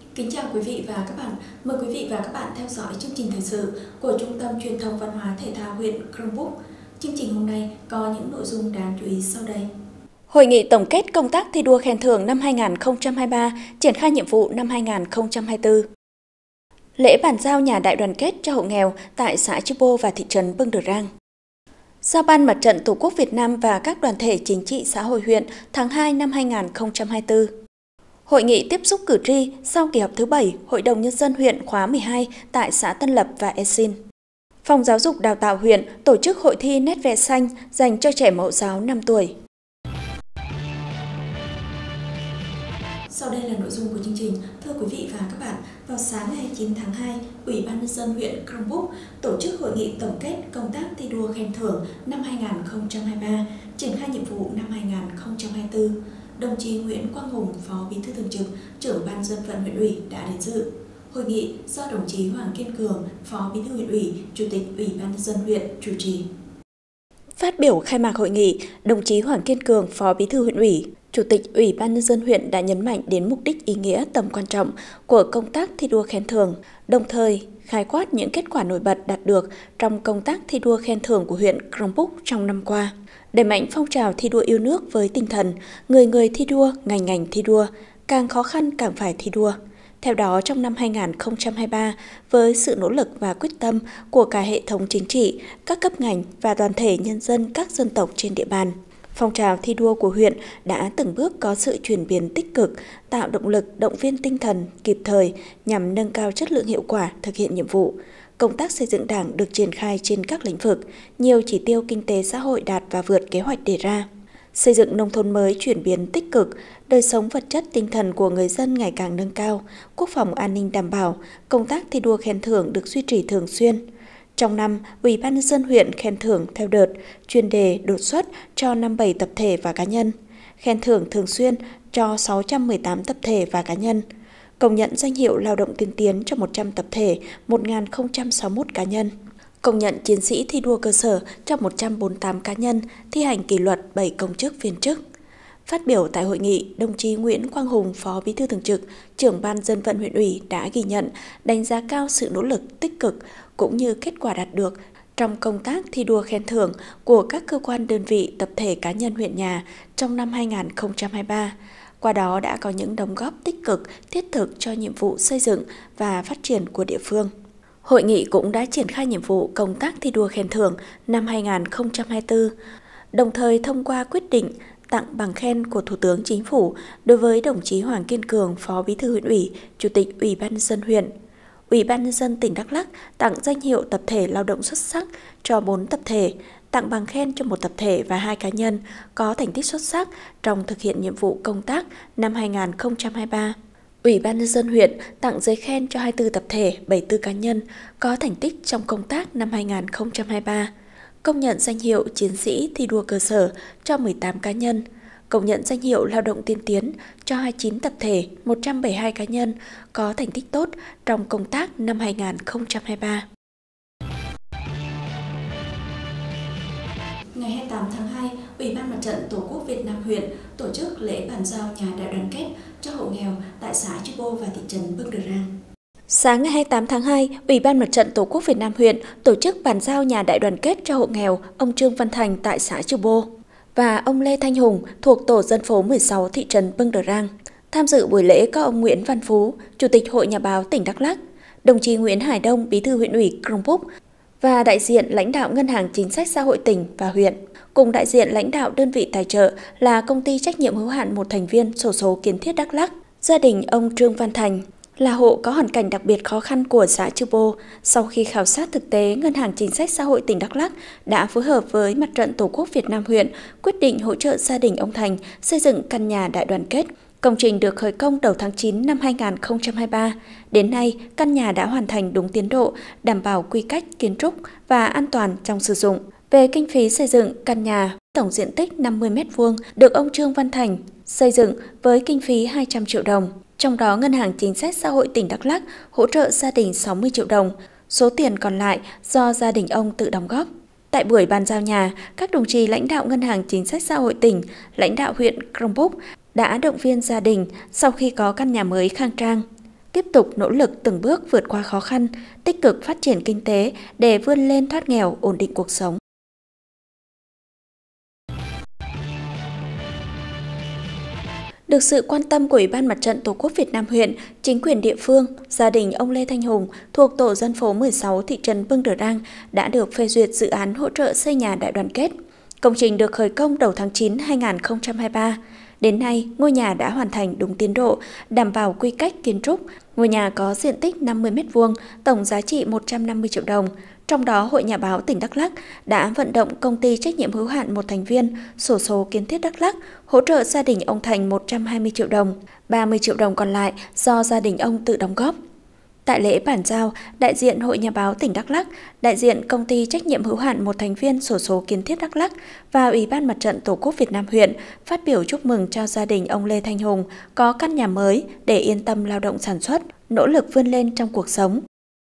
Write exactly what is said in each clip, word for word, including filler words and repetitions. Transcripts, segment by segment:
Kính chào quý vị và các bạn. Mời quý vị và các bạn theo dõi chương trình thời sự của Trung tâm Truyền thông Văn hóa Thể thao huyện Krông Búc. Chương trình hôm nay có những nội dung đáng chú ý sau đây. Hội nghị tổng kết công tác thi đua khen thưởng năm hai nghìn không trăm hai mươi ba, triển khai nhiệm vụ năm hai nghìn không trăm hai mươi tư. Lễ bàn giao nhà đại đoàn kết cho hộ nghèo tại xã Chư Bô và thị trấn Bưng Đờ Rang. Giao ban Mặt trận Tổ quốc Việt Nam và các đoàn thể chính trị xã hội huyện tháng hai năm hai nghìn không trăm hai mươi tư. Hội nghị tiếp xúc cử tri sau kỳ họp thứ bảy Hội đồng Nhân dân huyện khóa mười hai tại xã Tân Lập và E Xin. Phòng Giáo dục Đào tạo huyện tổ chức hội thi nét vẽ xanh dành cho trẻ mẫu giáo năm tuổi. Sau đây là nội dung của chương trình. Thưa quý vị và các bạn, vào sáng ngày chín tháng hai, Ủy ban Nhân dân huyện Krông Búc tổ chức hội nghị tổng kết công tác thi đua khen thưởng năm hai nghìn không trăm hai mươi ba, triển khai nhiệm vụ năm hai nghìn không trăm hai mươi tư. Đồng chí Nguyễn Quang Hùng, Phó Bí thư Thường trực, Trưởng Ban Dân vận huyện ủy đã đến dự. Hội nghị do đồng chí Hoàng Kiên Cường, Phó Bí thư huyện ủy, Chủ tịch Ủy ban Nhân dân huyện chủ trì. Phát biểu khai mạc hội nghị, đồng chí Hoàng Kiên Cường, Phó Bí thư huyện ủy, Chủ tịch Ủy ban Nhân dân huyện đã nhấn mạnh đến mục đích, ý nghĩa, tầm quan trọng của công tác thi đua khen thưởng, đồng thời khái quát những kết quả nổi bật đạt được trong công tác thi đua khen thưởng của huyện Krông Búc trong năm qua. Đẩy mạnh phong trào thi đua yêu nước với tinh thần người người thi đua, ngành ngành thi đua, càng khó khăn càng phải thi đua. Theo đó, trong năm hai nghìn không trăm hai mươi ba, với sự nỗ lực và quyết tâm của cả hệ thống chính trị, các cấp ngành và đoàn thể nhân dân các dân tộc trên địa bàn, phong trào thi đua của huyện đã từng bước có sự chuyển biến tích cực, tạo động lực, động viên tinh thần kịp thời nhằm nâng cao chất lượng, hiệu quả thực hiện nhiệm vụ. Công tác xây dựng Đảng được triển khai trên các lĩnh vực, nhiều chỉ tiêu kinh tế xã hội đạt và vượt kế hoạch đề ra. Xây dựng nông thôn mới chuyển biến tích cực, đời sống vật chất tinh thần của người dân ngày càng nâng cao, quốc phòng an ninh đảm bảo, công tác thi đua khen thưởng được duy trì thường xuyên. Trong năm, Ủy ban Nhân dân huyện khen thưởng theo đợt, chuyên đề, đột xuất cho năm mươi bảy tập thể và cá nhân, khen thưởng thường xuyên cho sáu trăm mười tám tập thể và cá nhân, công nhận danh hiệu lao động tiên tiến cho một trăm tập thể, một nghìn không trăm sáu mươi mốt cá nhân, công nhận chiến sĩ thi đua cơ sở cho một trăm bốn mươi tám cá nhân, thi hành kỷ luật bảy công chức viên chức. Phát biểu tại hội nghị, đồng chí Nguyễn Quang Hùng, Phó Bí thư Thường trực, Trưởng Ban Dân vận huyện ủy đã ghi nhận, đánh giá cao sự nỗ lực tích cực cũng như kết quả đạt được trong công tác thi đua khen thưởng của các cơ quan đơn vị, tập thể, cá nhân huyện nhà trong năm hai nghìn không trăm hai mươi ba. Qua đó đã có những đóng góp tích cực, thiết thực cho nhiệm vụ xây dựng và phát triển của địa phương. Hội nghị cũng đã triển khai nhiệm vụ công tác thi đua khen thưởng năm hai nghìn không trăm hai mươi tư, đồng thời thông qua quyết định tặng bằng khen của Thủ tướng Chính phủ đối với đồng chí Hoàng Kiên Cường, Phó Bí thư huyện ủy, Chủ tịch Ủy ban Nhân dân huyện. Ủy ban Nhân dân tỉnh Đắk Lắk tặng danh hiệu tập thể lao động xuất sắc cho bốn tập thể, tặng bằng khen cho một tập thể và hai cá nhân có thành tích xuất sắc trong thực hiện nhiệm vụ công tác năm hai nghìn không trăm hai mươi ba. Ủy ban Nhân dân huyện tặng giấy khen cho hai mươi tư tập thể, bảy mươi tư cá nhân có thành tích trong công tác năm hai nghìn không trăm hai mươi ba. Công nhận danh hiệu chiến sĩ thi đua cơ sở cho mười tám cá nhân, công nhận danh hiệu lao động tiên tiến cho hai mươi chín tập thể, một trăm bảy mươi hai cá nhân có thành tích tốt trong công tác năm hai nghìn không trăm hai mươi ba. Ngày hai mươi tám tháng hai, Ủy ban Mặt trận Tổ quốc Việt Nam huyện tổ chức lễ bàn giao nhà đại đoàn kết cho hộ nghèo tại xã Chư Bô và thị trấn Bưng Đờ Rang. Sáng ngày hai mươi tám tháng hai, Ủy ban Mặt trận Tổ quốc Việt Nam huyện tổ chức bàn giao nhà đại đoàn kết cho hộ nghèo ông Trương Văn Thành tại xã Chư Bô và ông Lê Thanh Hùng thuộc tổ dân phố mười sáu thị trấn Bưng Đờ Rang. Tham dự buổi lễ có ông Nguyễn Văn Phú, Chủ tịch Hội Nhà báo tỉnh Đắk Lắk, đồng chí Nguyễn Hải Đông, Bí thư huyện ủy Krông Búc và đại diện lãnh đạo Ngân hàng Chính sách Xã hội tỉnh và huyện, cùng đại diện lãnh đạo đơn vị tài trợ là Công ty trách nhiệm hữu hạn một thành viên xổ số Kiến Thiết Đắk Lắk. Gia đình ông Trương Văn Thành là hộ có hoàn cảnh đặc biệt khó khăn của xã Chư Bô. Sau khi khảo sát thực tế, Ngân hàng Chính sách Xã hội tỉnh Đắk Lắk đã phối hợp với Mặt trận Tổ quốc Việt Nam huyện quyết định hỗ trợ gia đình ông Thành xây dựng căn nhà đại đoàn kết. Công trình được khởi công đầu tháng chín năm hai nghìn không trăm hai mươi ba. Đến nay, căn nhà đã hoàn thành đúng tiến độ, đảm bảo quy cách kiến trúc và an toàn trong sử dụng. Về kinh phí xây dựng căn nhà, tổng diện tích năm mươi mét vuông được ông Trương Văn Thành xây dựng với kinh phí hai trăm triệu đồng. Trong đó, Ngân hàng Chính sách Xã hội tỉnh Đắk Lắk hỗ trợ gia đình sáu mươi triệu đồng, số tiền còn lại do gia đình ông tự đóng góp. Tại buổi bàn giao nhà, các đồng chí lãnh đạo Ngân hàng Chính sách Xã hội tỉnh, lãnh đạo huyện Krông Búc đã động viên gia đình sau khi có căn nhà mới khang trang. tiếp tục nỗ lực từng bước vượt qua khó khăn, tích cực phát triển kinh tế để vươn lên thoát nghèo, ổn định cuộc sống. Được sự quan tâm của Ủy ban Mặt trận Tổ quốc Việt Nam huyện, chính quyền địa phương, gia đình ông Lê Thanh Hùng thuộc tổ dân phố mười sáu thị trấn Bưng Đờ Đăng đã được phê duyệt dự án hỗ trợ xây nhà đại đoàn kết. Công trình được khởi công đầu tháng chín năm hai nghìn không trăm hai mươi ba. Đến nay, ngôi nhà đã hoàn thành đúng tiến độ, đảm bảo quy cách kiến trúc. Ngôi nhà có diện tích năm mươi mét vuông, tổng giá trị một trăm năm mươi triệu đồng. Trong đó, Hội Nhà báo tỉnh Đắk Lắk đã vận động công ty trách nhiệm hữu hạn một thành viên xổ số kiến thiết Đắk Lắk hỗ trợ gia đình ông Thành một trăm hai mươi triệu đồng, ba mươi triệu đồng còn lại do gia đình ông tự đóng góp. Tại lễ bàn giao, đại diện Hội Nhà báo tỉnh Đắk Lắk, đại diện công ty trách nhiệm hữu hạn một thành viên xổ số kiến thiết Đắk Lắk và Ủy ban Mặt trận Tổ quốc Việt Nam huyện phát biểu chúc mừng cho gia đình ông Lê Thanh Hùng có căn nhà mới để yên tâm lao động sản xuất, nỗ lực vươn lên trong cuộc sống.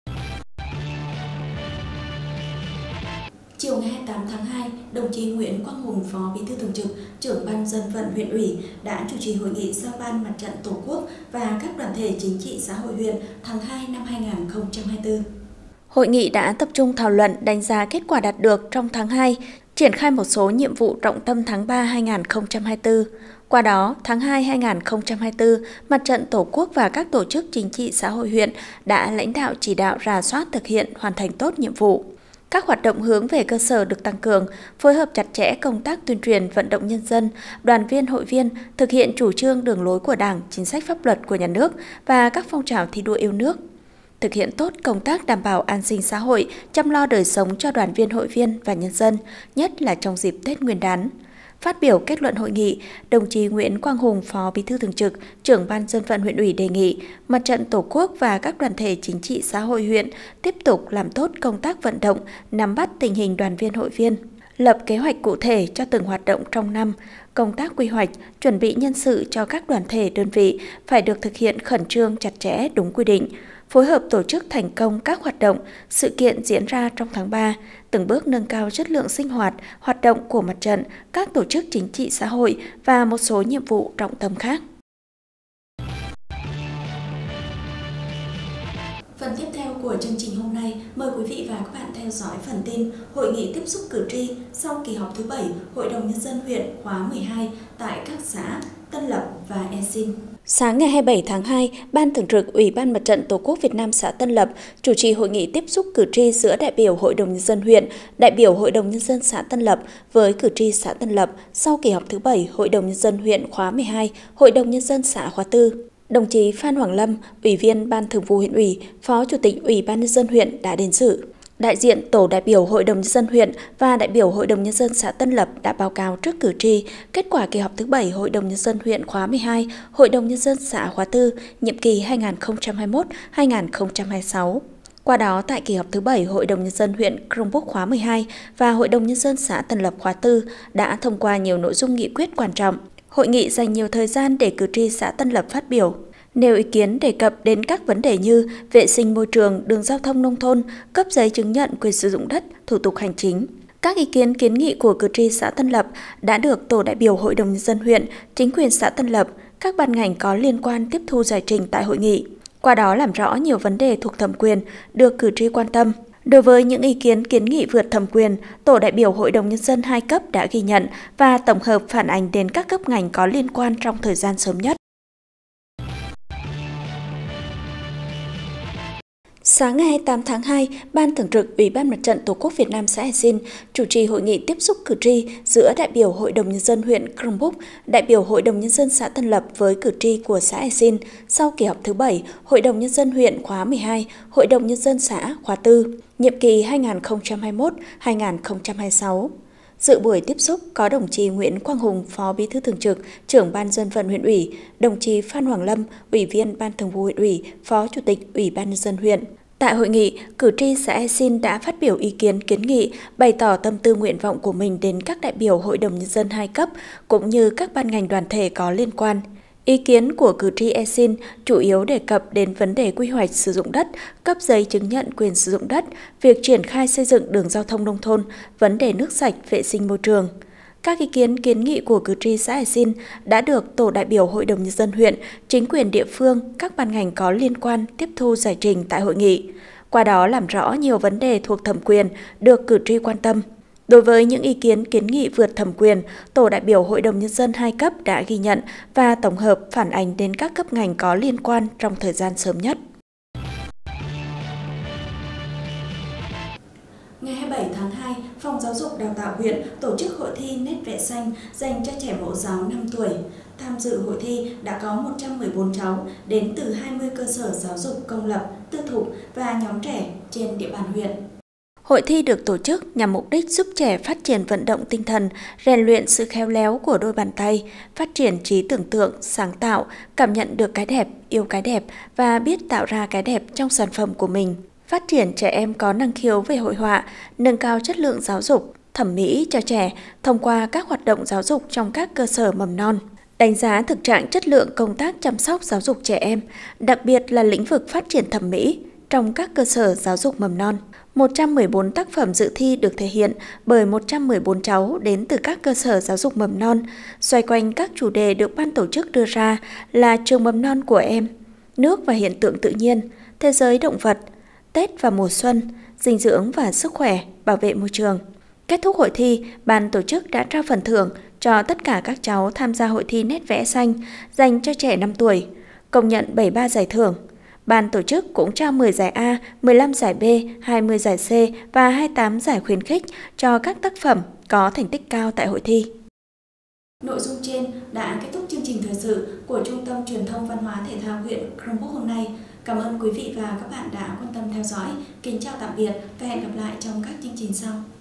Chiều ngày hai mươi tám tháng hai, đồng chí Nguyễn Quang Hùng, Phó Bí thư Thường trực, trưởng Ban Dân vận huyện ủy đã chủ trì hội nghị giao ban Mặt trận Tổ quốc và các đoàn thể chính trị xã hội huyện tháng hai năm hai nghìn không trăm hai mươi tư. Hội nghị đã tập trung thảo luận đánh giá kết quả đạt được trong tháng hai, triển khai một số nhiệm vụ trọng tâm tháng ba năm hai nghìn không trăm hai mươi tư. Qua đó, tháng hai năm hai nghìn không trăm hai mươi tư, Mặt trận Tổ quốc và các tổ chức chính trị xã hội huyện đã lãnh đạo chỉ đạo rà soát thực hiện hoàn thành tốt nhiệm vụ. Các hoạt động hướng về cơ sở được tăng cường, phối hợp chặt chẽ công tác tuyên truyền vận động nhân dân, đoàn viên hội viên thực hiện chủ trương đường lối của Đảng, chính sách pháp luật của nhà nước và các phong trào thi đua yêu nước. Thực hiện tốt công tác đảm bảo an sinh xã hội, chăm lo đời sống cho đoàn viên hội viên và nhân dân, nhất là trong dịp Tết Nguyên đán. Phát biểu kết luận hội nghị, đồng chí Nguyễn Quang Hùng, Phó Bí thư Thường trực, trưởng Ban Dân vận huyện ủy đề nghị Mặt trận Tổ quốc và các đoàn thể chính trị xã hội huyện tiếp tục làm tốt công tác vận động, nắm bắt tình hình đoàn viên hội viên, lập kế hoạch cụ thể cho từng hoạt động trong năm, công tác quy hoạch, chuẩn bị nhân sự cho các đoàn thể đơn vị phải được thực hiện khẩn trương chặt chẽ đúng quy định, phối hợp tổ chức thành công các hoạt động, sự kiện diễn ra trong tháng ba, từng bước nâng cao chất lượng sinh hoạt, hoạt động của mặt trận, các tổ chức chính trị xã hội và một số nhiệm vụ trọng tâm khác. Phần tiếp theo của chương trình hôm nay, mời quý vị và các bạn theo dõi phần tin Hội nghị tiếp xúc cử tri sau kỳ họp thứ bảy Hội đồng Nhân dân huyện khóa mười hai tại các xã Tân Lập và E Xin. Sáng ngày hai mươi bảy tháng hai, Ban Thường trực Ủy ban Mặt trận Tổ quốc Việt Nam xã Tân Lập chủ trì hội nghị tiếp xúc cử tri giữa đại biểu Hội đồng Nhân dân huyện, đại biểu Hội đồng Nhân dân xã Tân Lập với cử tri xã Tân Lập sau kỳ họp thứ bảy Hội đồng Nhân dân huyện khóa mười hai, Hội đồng Nhân dân xã khóa tư. Đồng chí Phan Hoàng Lâm, Ủy viên Ban Thường vụ huyện ủy, Phó Chủ tịch Ủy ban Nhân dân huyện đã đến dự. Đại diện tổ đại biểu Hội đồng Nhân dân huyện và đại biểu Hội đồng Nhân dân xã Tân Lập đã báo cáo trước cử tri kết quả kỳ họp thứ bảy Hội đồng Nhân dân huyện khóa mười hai, Hội đồng Nhân dân xã khóa tư, nhiệm kỳ hai nghìn không trăm hai mươi mốt đến hai nghìn không trăm hai mươi sáu. Qua đó, tại kỳ họp thứ bảy Hội đồng Nhân dân huyện Crong Búc khóa mười hai và Hội đồng Nhân dân xã Tân Lập khóa tư đã thông qua nhiều nội dung nghị quyết quan trọng. Hội nghị dành nhiều thời gian để cử tri xã Tân Lập phát biểu, nêu ý kiến đề cập đến các vấn đề như vệ sinh môi trường, đường giao thông nông thôn, cấp giấy chứng nhận quyền sử dụng đất, thủ tục hành chính. Các ý kiến kiến nghị của cử tri xã Tân Lập đã được tổ đại biểu Hội đồng Nhân dân huyện, chính quyền xã Tân Lập, các ban ngành có liên quan tiếp thu giải trình tại hội nghị. Qua đó làm rõ nhiều vấn đề thuộc thẩm quyền được cử tri quan tâm. Đối với những ý kiến kiến nghị vượt thẩm quyền, tổ đại biểu Hội đồng Nhân dân hai cấp đã ghi nhận và tổng hợp phản ánh đến các cấp ngành có liên quan trong thời gian sớm nhất. Sáng ngày hai mươi tám tháng hai, Ban Thường trực Ủy ban Mặt trận Tổ quốc Việt Nam xã E Xin chủ trì hội nghị tiếp xúc cử tri giữa đại biểu Hội đồng Nhân dân huyện Crong Búc, đại biểu Hội đồng Nhân dân xã Tân Lập với cử tri của xã E Xin sau kỳ họp thứ bảy Hội đồng Nhân dân huyện khóa mười hai, Hội đồng Nhân dân xã khóa tư, nhiệm kỳ hai nghìn không trăm hai mươi mốt đến hai nghìn không trăm hai mươi sáu. Dự buổi tiếp xúc có đồng chí Nguyễn Quang Hùng, Phó Bí thư Thường trực, trưởng Ban Dân vận huyện ủy, đồng chí Phan Hoàng Lâm, Ủy viên Ban Thường vụ huyện ủy, Phó Chủ tịch Ủy ban Nhân dân huyện. Tại hội nghị, cử tri xã E Xin đã phát biểu ý kiến kiến nghị, bày tỏ tâm tư nguyện vọng của mình đến các đại biểu Hội đồng Nhân dân hai cấp cũng như các ban ngành đoàn thể có liên quan. Ý kiến của cử tri E Xin chủ yếu đề cập đến vấn đề quy hoạch sử dụng đất, cấp giấy chứng nhận quyền sử dụng đất, việc triển khai xây dựng đường giao thông nông thôn, vấn đề nước sạch, vệ sinh môi trường. Các ý kiến kiến nghị của cử tri xã Hải Xin đã được Tổ đại biểu Hội đồng Nhân dân huyện, chính quyền địa phương, các ban ngành có liên quan tiếp thu giải trình tại hội nghị. Qua đó làm rõ nhiều vấn đề thuộc thẩm quyền được cử tri quan tâm. Đối với những ý kiến kiến nghị vượt thẩm quyền, Tổ đại biểu Hội đồng Nhân dân hai cấp đã ghi nhận và tổng hợp phản ánh đến các cấp ngành có liên quan trong thời gian sớm nhất. Ngày hai mươi bảy tháng hai, Phòng Giáo dục Đào tạo huyện tổ chức hội thi nét vẽ xanh dành cho trẻ mẫu giáo năm tuổi. Tham dự hội thi đã có một trăm mười bốn cháu đến từ hai mươi cơ sở giáo dục công lập, tư thục và nhóm trẻ trên địa bàn huyện. Hội thi được tổ chức nhằm mục đích giúp trẻ phát triển vận động tinh thần, rèn luyện sự khéo léo của đôi bàn tay, phát triển trí tưởng tượng, sáng tạo, cảm nhận được cái đẹp, yêu cái đẹp và biết tạo ra cái đẹp trong sản phẩm của mình. Phát triển trẻ em có năng khiếu về hội họa, nâng cao chất lượng giáo dục, thẩm mỹ cho trẻ thông qua các hoạt động giáo dục trong các cơ sở mầm non. Đánh giá thực trạng chất lượng công tác chăm sóc giáo dục trẻ em, đặc biệt là lĩnh vực phát triển thẩm mỹ trong các cơ sở giáo dục mầm non. một trăm mười bốn tác phẩm dự thi được thể hiện bởi một trăm mười bốn cháu đến từ các cơ sở giáo dục mầm non, xoay quanh các chủ đề được ban tổ chức đưa ra là trường mầm non của em, nước và hiện tượng tự nhiên, thế giới động vật, Tết và mùa xuân, dinh dưỡng và sức khỏe, bảo vệ môi trường. Kết thúc hội thi, ban tổ chức đã trao phần thưởng cho tất cả các cháu tham gia hội thi nét vẽ xanh dành cho trẻ năm tuổi, công nhận bảy mươi ba giải thưởng. Ban tổ chức cũng trao mười giải A, mười lăm giải B, hai mươi giải C và hai mươi tám giải khuyến khích cho các tác phẩm có thành tích cao tại hội thi. Nội dung trên đã kết thúc chương trình thời sự của Trung tâm Truyền thông Văn hóa Thể thao huyện Crong Búc hôm nay. Cảm ơn quý vị và các bạn đã quan tâm theo dõi. Kính chào tạm biệt và hẹn gặp lại trong các chương trình sau.